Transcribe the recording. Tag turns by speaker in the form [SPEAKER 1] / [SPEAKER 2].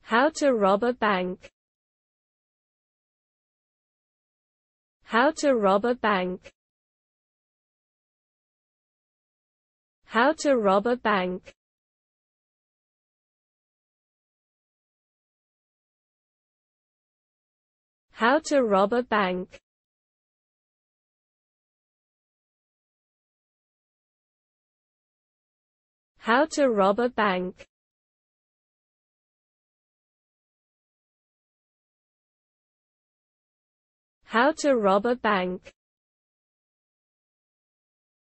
[SPEAKER 1] How to rob a bank. How to rob a bank. How to rob a bank. How to rob a bank. How to rob a bank. How to rob a bank.